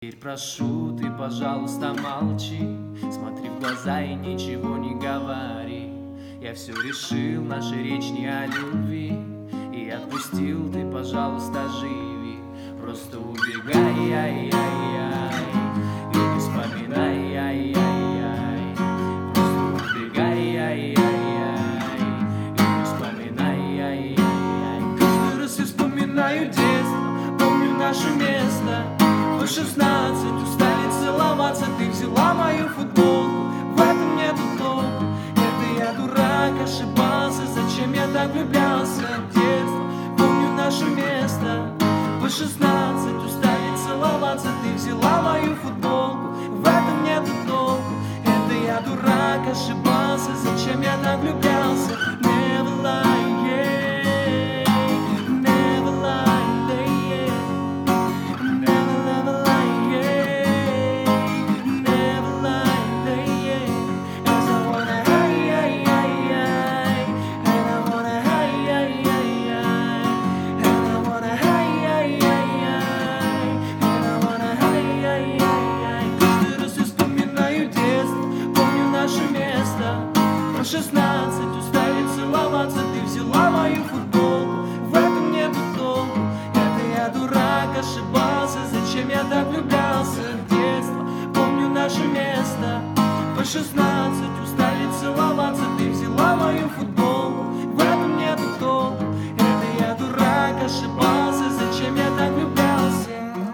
Теперь прошу, ты, пожалуйста, молчи, смотри в глаза и ничего не говори. Я все решил, наша речь не о любви, и отпустил, ты, пожалуйста, живи. Просто убегай, ай-яй-яй, и не вспоминай, ай-яй-яй. Просто убегай, ай-яй-яй, и не вспоминай, ай-яй-яй. Каждый раз я вспоминаю детство, помню наше место. В 16 устали целоваться, ты взяла мою футболку, в этом нету толку. Это я дурак, ошибался, зачем я так влюблялся в детство. Помню наше место. В 16 устали целоваться, ты взяла мою футболку, в этом нету толку. Это я дурак, ошибался, зачем я так влюблялся. Never lie, yeah. Never lie, yeah. Never, never lie, yeah. Never lie, yeah. As I wanna, hey, hey, hey, hey. And I wanna, hey, hey, hey, hey. And I wanna, hey, hey, hey, hey. And I wanna, hey, hey, hey, hey. Каждый раз я вспоминаю детство, помню наше место. Про 16 устали целоваться, ты взяла мою футболку, в этом нету толку. Это я дурак, ошибался, зачем я так влюблялся в детство. Помню наше место. По 16 устали целоваться, ты взяла мою футболку, в этом нету толку. Это я дурак, ошибался, зачем я так влюблялся.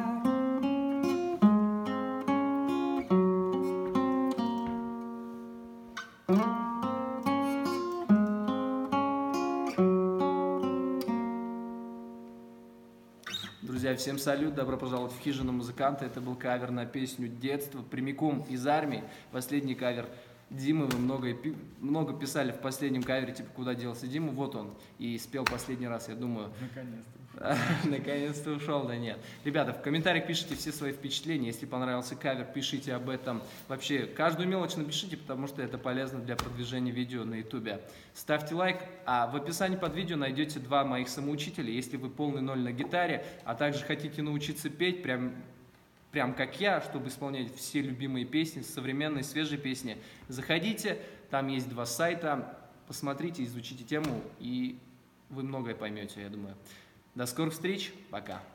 Друзья, всем салют, добро пожаловать в хижину музыканта. Это был кавер на песню «Детство», прямиком из армии. Последний кавер Димы, вы много писали в последнем кавере, типа, куда делся Дима, вот он, и спел последний раз, я думаю. Наконец-то. Наконец-то ушел, да нет. Ребята, в комментариях пишите все свои впечатления, если понравился кавер, пишите об этом. Вообще, каждую мелочь напишите, потому что это полезно для продвижения видео на ютубе. Ставьте лайк, а в описании под видео найдете 2 моих самоучителя, если вы полный ноль на гитаре, а также хотите научиться петь, прям как я, чтобы исполнять все любимые песни, современные, свежие песни, заходите, там есть 2 сайта, посмотрите, изучите тему, и вы многое поймете, я думаю. До скорых встреч, пока!